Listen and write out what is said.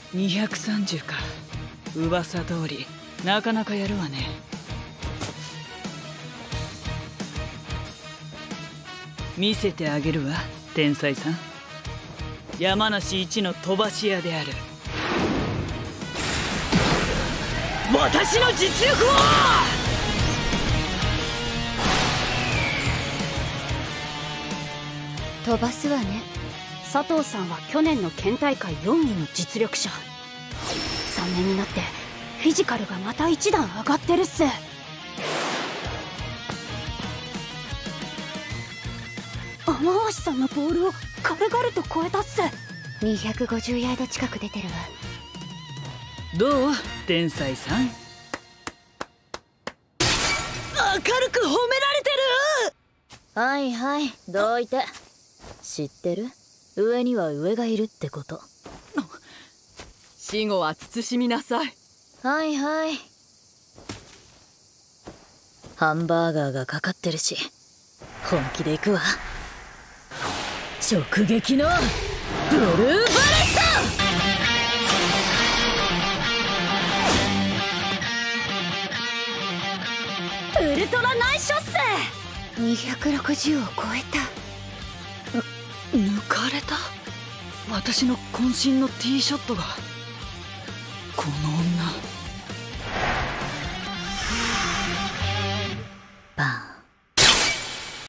230か。噂通りなかなかやるわね。見せてあげるわ天才さん。山梨一の飛ばし屋である私の実力を。 飛ばすわね。佐藤さんは去年の県大会4位の実力者。3年になってフィジカルがまた一段上がってるっす。天橋さんのボールを軽々と超えたっす。250ヤード近く出てるわ。 どう天才さん。明るく褒められてる。 はいはい、どういて。知ってる？上には上がいるってこと。 死後は慎みなさい。 はいはい。ハンバーガーがかかってるし本気で行くわ。直撃のブルーバレット。ウルトラナイスショッス。260を超えた。 抜かれた。私の渾身のティーショットがこの